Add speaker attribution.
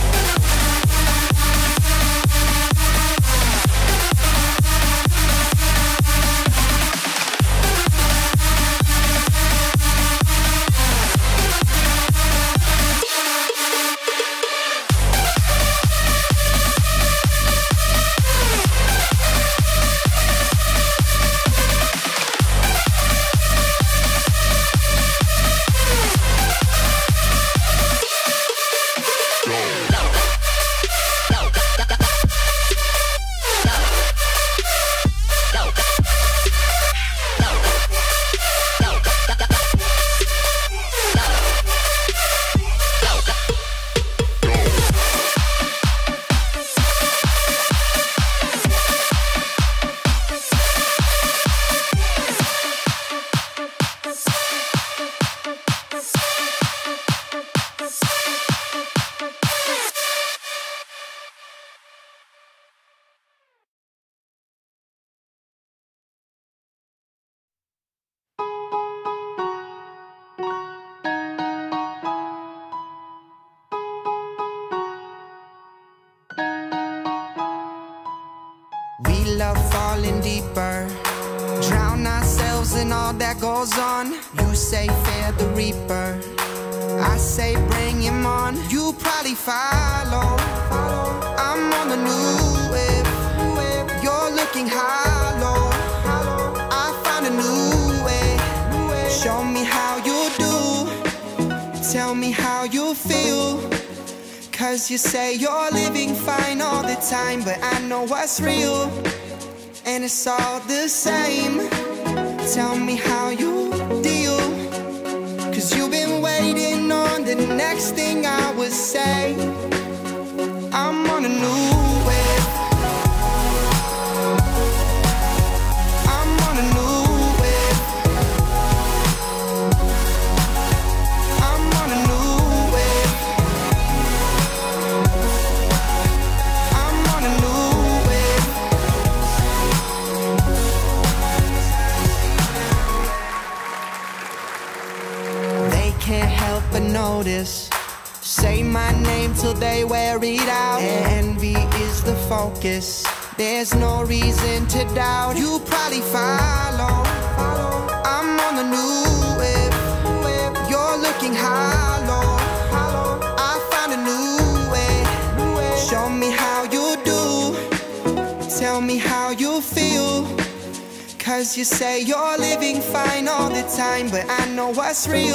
Speaker 1: We love falling deeper, drown ourselves in all that goes on. You say fear the reaper, I say bring him on. You probably follow, I'm on the new wave. You're looking hollow, I found a new way. Show me how you do, tell me how you feel. Cause you say you're living fine all the time, but I know what's real, and it's all the same. Tell me how you deal, cause you've been waiting on the next thing I would say. I'm on a new wave, I'm on a new wave, I'm on a new wave, I'm on a new wave. They can't help but notice, say my name till they wear it out. Envy is the focus, there's no reason to doubt. You probably follow, I'm on the new wave. You're looking hollow, I found a new way. Show me how you do, tell me how you feel. Cause you say you're living fine all the time, but I know what's real.